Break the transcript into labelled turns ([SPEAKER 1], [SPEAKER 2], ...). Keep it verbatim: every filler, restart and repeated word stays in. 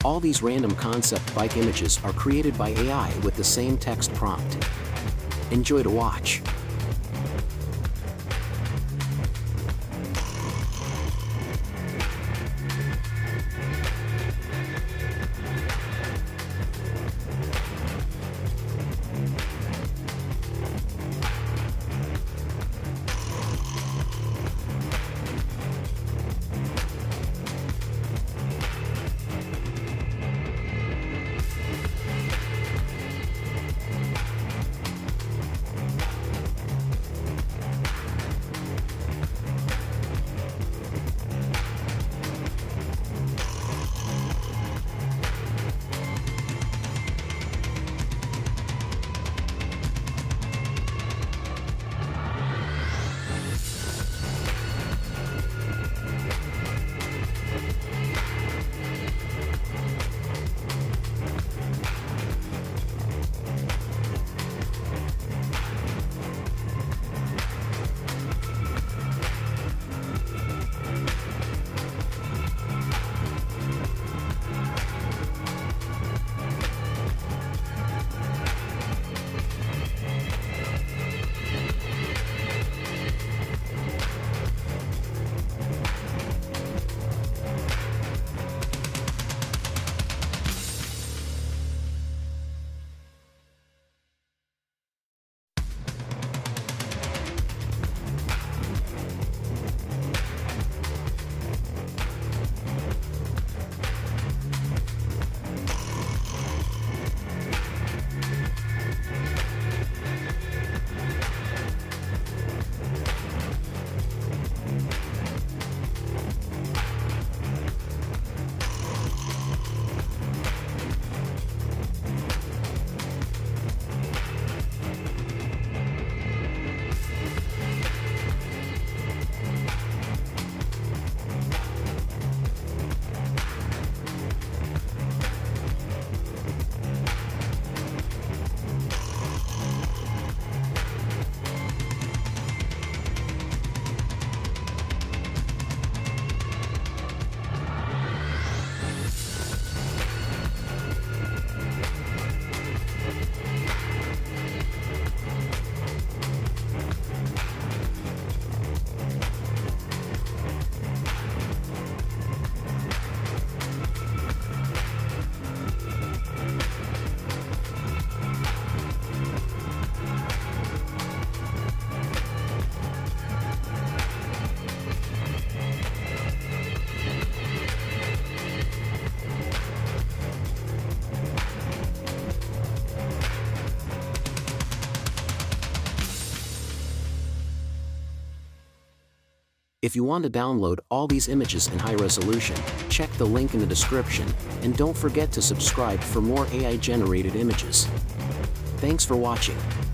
[SPEAKER 1] All these random concept bike images are created by A I with the same text prompt. Enjoy to watch. If you want to download all these images in high resolution, check the link in the description, and don't forget to subscribe for more A I-generated images. Thanks for watching.